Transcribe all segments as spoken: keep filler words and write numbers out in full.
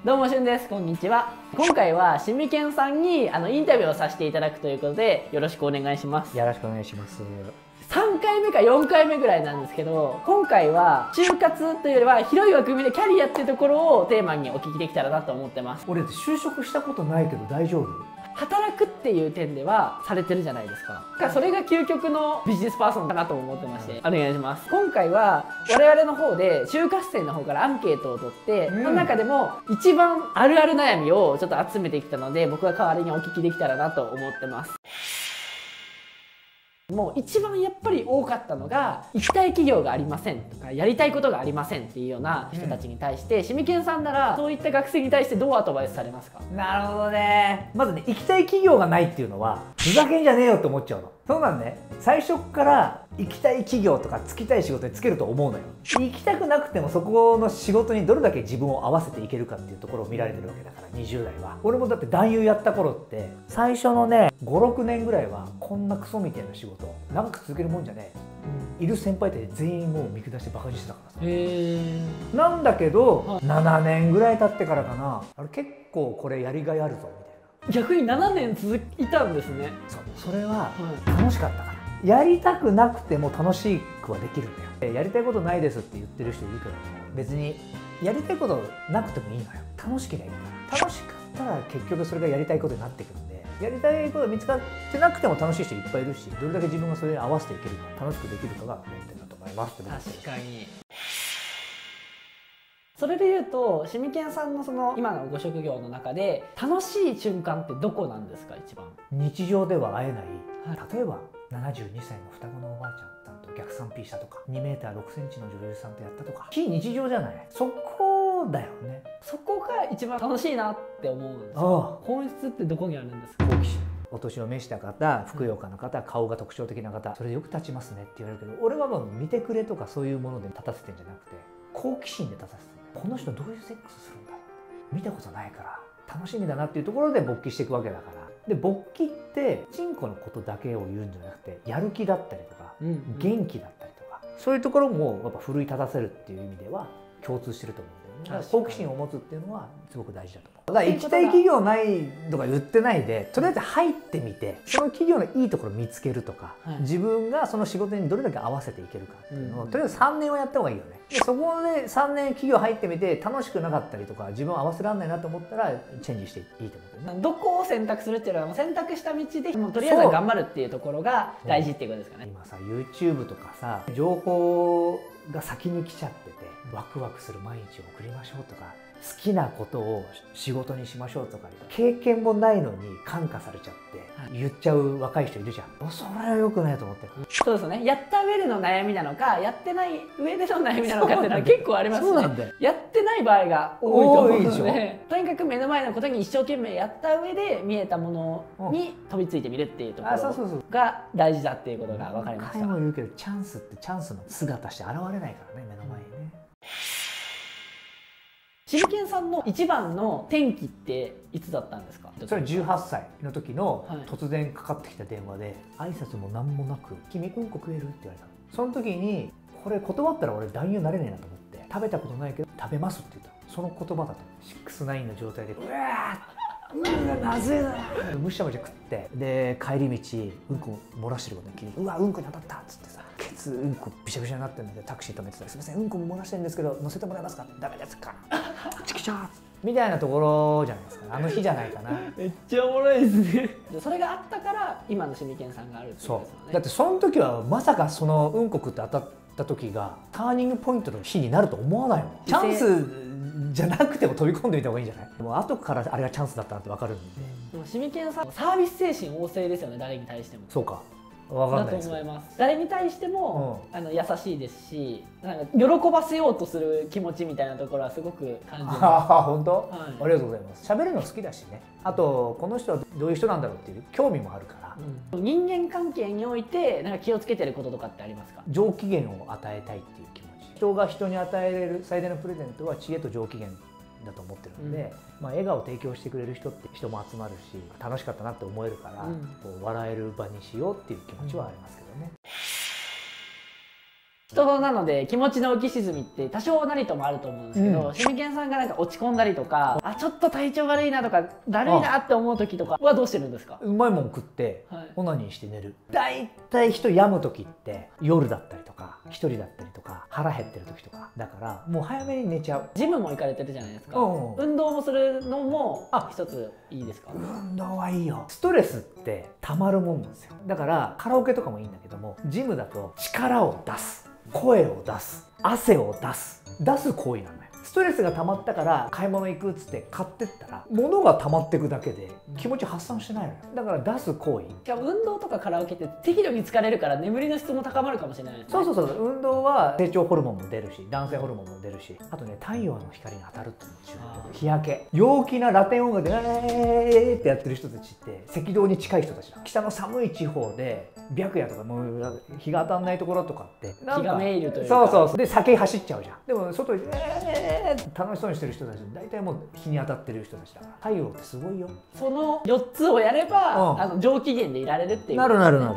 どうもしゅんです。こんにちは。今回はしみけんさんにあのインタビューをさせていただくということで、よろしくお願いします。 よろしくお願いします。 さんかいめかよんかいめぐらいなんですけど、今回は就活というよりは広い枠組みでキャリアっていうところをテーマにお聞きできたらなと思ってます。 俺就職したことないけど大丈夫？ 働くっていう点ではされてるじゃないですか。だからそれが究極のビジネスパーソンかなとも思ってまして、お願いします。今回は我々の方で就活生の方からアンケートを取って、うん、その中でも一番あるある悩みをちょっと集めてきたので、僕が代わりにお聞きできたらなと思ってます。もう一番やっぱり多かったのが、行きたい企業がありませんとかやりたいことがありませんっていうような人たちに対して、しみけんさんならそういった学生に対してどうアドバイスされますか？ なるほどね。まずね、行きたい企業がないっていうのはふざけんじゃねえよって思っちゃうの。そうなんね、最初から行きたい企業とか就きたい仕事に就けると思うのよ。行きたくなくてもそこの仕事にどれだけ自分を合わせていけるかっていうところを見られてるわけだから、にじゅうだいは。俺もだって男優やった頃って最初のねごろくねんぐらいはこんなクソみたいな仕事長く続けるもんじゃねえ、うん、いる先輩って全員もう見下してバカにしてたからさ。へー。なんだけど、はい、ななねんぐらい経ってからかな、あれ結構これやりがいあるぞみたいな。 逆にななねん続いたんですね。 そう、それは楽しかったから、やりたくなくても楽しくはできるんだよ。やりたいことないですって言ってる人いるけども、別にやりたいことなくてもいいのよ。楽しければいいから。楽しかったら結局それがやりたいことになってくるんで、やりたいことが見つかってなくても楽しい人いっぱいいるし、どれだけ自分がそれに合わせていけるか、楽しくできるかが問題だと思いますってことです。 確かに。それでいうと、しみけんさんのその今のご職業の中で楽しい瞬間ってどこなんですか？一番日常では会えない、はい、例えばななじゅうにさいの双子のおばあちゃんと逆算 P したとか、にメーターろくセンチの女優さんとやったとか、非日常じゃない。そこだよね。 そこが一番楽しいなって思うんですよ。本質ってどこにあるんですか？ 好奇心。お年を召した方、ふくよかな方、顔が特徴的な方、それでよく立ちますねって言われるけど、俺はもう見てくれとかそういうもので立たせてんじゃなくて、好奇心で立たせてる。この人どういうセックスするんだろう、見たことないから楽しみだなっていうところで勃起していくわけだから。で、勃起ってチンコのことだけを言うんじゃなくて、やる気だったりとか、うんうん、元気だったりとか、そういうところもやっぱ奮い立たせるっていう意味では共通してると思うんだよね。だから好奇心を持つっていうのはすごく大事だと思う。だから行きたい企業ないとか言ってないで、とりあえず入ってみて、その企業のいいところを見つけるとか、はい、自分がその仕事にどれだけ合わせていけるかっていうのを、うん、とりあえずさんねんはやった方がいいよね。でそこでさんねん企業入ってみて楽しくなかったりとか、自分を合わせられないなと思ったらチェンジしていいと思うけどね。 どこを選択するっていうのは選択した道でもうとりあえずは頑張るっていうところが大事っていうことですかね。 今さ YouTube とかさ、情報が先に来ちゃってて、ワクワクする毎日を送りましょうとか、好きなことを仕事にしましょうとか、経験もないのに感化されちゃって言っちゃう若い人いるじゃん。それは良くないと思ってる。 そうですね。やった上での悩みなのか、やってない上での悩みなのかっていうのは結構ありますね。そうなんだよ。やってない場合が多いと思うので、とにかく目の前のことに一生懸命やった上で見えたものに飛びついてみるっていうところが大事だっていうことが分かりました。 何回も言うけど、チャンスってチャンスの姿して現れないからね、目の前にね。 しみけんさんの一番の転機っていつだったんですか？ それはじゅうはっさいの時の突然かかってきた電話で、挨拶も何もなく「君うんこ食える?」って言われたの。その時にこれ断ったら俺男優になれねえなと思って、食べたことないけど食べますって言った。その言葉だとシックスナインの状態でうわーうわまずいなむしゃむしゃ食って、で帰り道うんこ漏らしてることに気づいて、うわうんこに当たったっつってさ、ケツうんこびしゃびしゃになってるんでタクシー止めてたら「すいませんうんこ漏らしてるんですけど乗せてもらえますか?」ダメですかチキシャーみたいなところじゃないですかね。あの日じゃないかな。 めっちゃおもろいですね。それがあったから今のしみけんさんがあるってことですよね。 だってその時はまさかそのうんこ食って当たった時がターニングポイントの日になると思わないもん。チャンスじゃなくても飛び込んでみた方がいいんじゃない？もう後からあれがチャンスだったなって分かるんで。 でもしみけんさんサービス精神旺盛ですよね。誰に対しても。 そうか。わかんないです。だと思います。誰に対しても、うん、あの優しいですし、なんか喜ばせようとする気持ちみたいなところはすごく感じます。 ああ本当、はい、ありがとうございます。喋るの好きだしね。あとこの人はどういう人なんだろうっていう興味もあるから。 うん、人間関係においてなんか気をつけてることとかってありますか？ 上機嫌を与えたいっていう気持ち。人が人に与えれる最大のプレゼントは知恵と上機嫌だと思ってるので、うん、まあ笑顔を提供してくれる人って人も集まるし、楽しかったなって思えるから、うん、こう笑える場にしようっていう気持ちはありますけどね。 人なので気持ちの浮き沈みって多少なりともあると思うんですけど、しみけんさんがなんか落ち込んだりとか、あちょっと体調悪いなとかだるいなって思う時とかはどうしてるんですか？ うまいもん食ってはいオナニーして寝る。だいたい人病む時って夜だったりとか一人だったりとか腹減ってる時とかだから、もう早めに寝ちゃう。 ジムも行かれてるじゃないですか。 うん運動もするのもあ一ついいですか？ 運動はいいよ。ストレスってたまるもんなんですよ。だからカラオケとかもいいんだけども、ジムだと力を出す、声を出す、汗を出す、出す行為なんだよ。ストレスが溜まったから買い物行くっつって買ってったら、物が溜まっていくだけで気持ち発散してないのよ。だから出す行為。 しかも運動とかカラオケって適度に疲れるから眠りの質も高まるかもしれないですね。 そうそうそう、運動は成長ホルモンも出るし、男性ホルモンも出るし、あとね、太陽の光に当たるっていうのも重要。日焼け、陽気なラテン音楽でえーってやってる人たちって赤道に近い人たちだ。北の寒い地方で白夜とかもう日が当たんないところとかってなんか日がめいるというか、 そうそうそう、で酒走っちゃうじゃん。でも外でえーって楽しそうにしてる人たち大体もう日に当たってる人たちだから、太陽ってすごいよ。 そのよっつをやれば、 うんあの上機嫌でいられるっていう。 なるなるなる。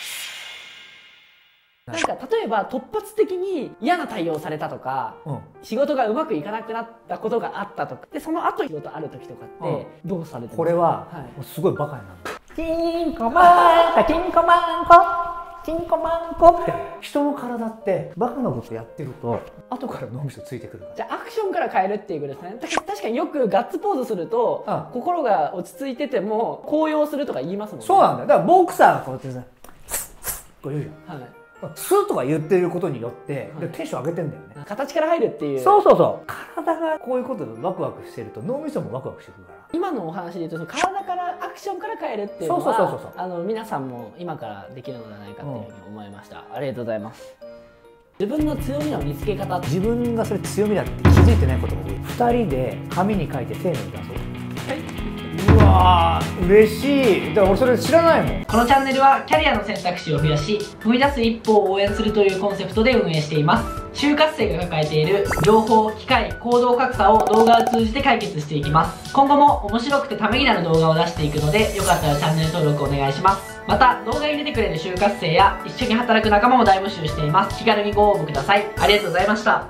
なんか例えば突発的に嫌な対応されたとか、 うん、 仕事がうまくいかなくなったことがあったとかで、その後仕事ある時とかってどうされてるんですか？ここれは、 はい、 もうすごいバカになる。チンコマンコチンコマンコチンコマンコって人の体ってバカなことやってると後から脳みそついてくるから。 じゃあアクションから変えるっていうことですね。確か確かによくガッツポーズすると、 うん、 心が落ち着いてても高揚するとか言いますもんね。 そうなんだよ。だからボクサーがこうやってさこう言うじゃん。 はい、 スーとか言ってることによって、 はい、 テンション上げてんだよね。 形から入るっていう。 そうそうそう。体がこういうことでワクワクしてると脳みそもワクワクしてくるから。 今のお話で言うと、その体からアクションから変えるっていうのそうそうそうそうは、あの皆さんも今からできるのではないかというふうに思いました。うん、ありがとうございます。自分の強みの見つけ方。 自分がそれ強みだって気づいてないことが多い。ふたりで紙に書いてせーので出そう。 はい。 うわー嬉しい。だから俺それ知らないもん。 このチャンネルはキャリアの選択肢を増やし、踏み出す一歩を応援するというコンセプトで運営しています。就活生が抱えている情報、機会、行動格差を動画を通じて解決していきます。今後も面白くてためになる動画を出していくので、よかったらチャンネル登録お願いします。また動画に出てくれる就活生や一緒に働く仲間も大募集しています。気軽にご応募ください。ありがとうございました。